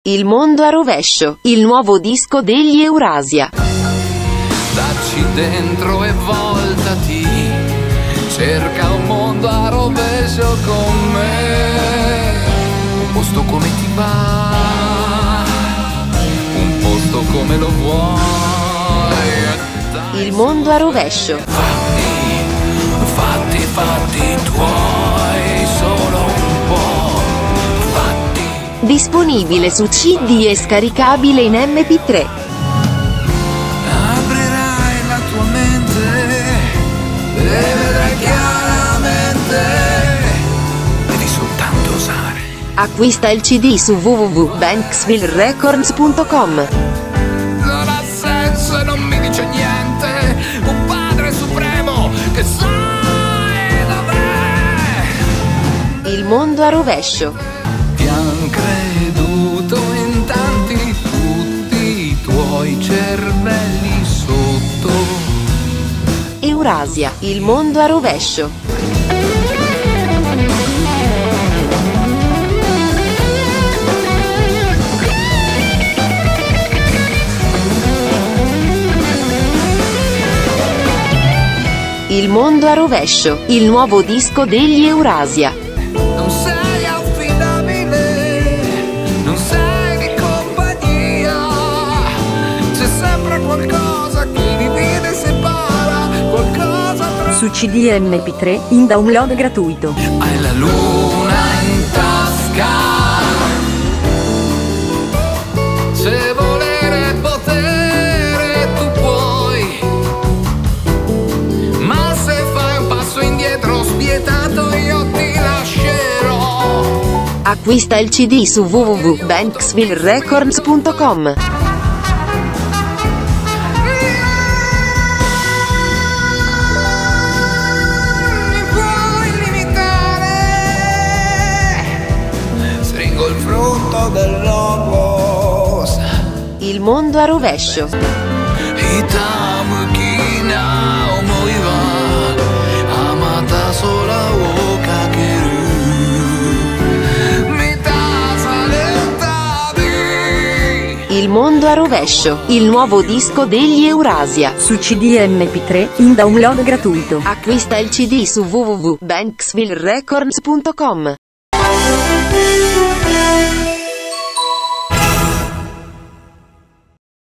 Il mondo a rovescio, il nuovo disco degli Eurasia. Dacci dentro e voltati, cerca un mondo a rovescio con me. Un posto come ti va, un posto come lo vuoi. Il mondo a rovescio. Fatti tuoi, solo un po'. Fatti. Disponibile su CD e scaricabile in MP3. Aprirai la tua mente e vedrai chiaramente. Devi soltanto osare. Acquista il CD su www.banksvillerecords.com. Non ha senso e non mi dice niente. Un padre supremo che sai dov'è. Il mondo a rovescio. Ti han creduto in tanti, tutti i tuoi cervelli sotto. Eurasia, il mondo a rovescio. Il mondo a rovescio, il nuovo disco degli Eurasia. Non sei affidabile, non sei di compagnia. C'è sempre qualcosa che divide e separa, qualcosa tra. Su CD e MP3 in download gratuito. Hai la luna in tasca. Se volere potere tu puoi, ma se fai un passo indietro spietato io ti lascerò. Acquista il CD su www.banksvillerecords.com. Mi puoi limitare, stringo il frutto del logos. Il mondo a rovescio. Hitamu kina omoi wa amata sora wo kakeru. Mitasa dettabi. Il mondo a rovescio, il nuovo disco degli Eurasia. Su CD e MP3 in download gratuito. Acquista il CD su www.banksvillerecords.com.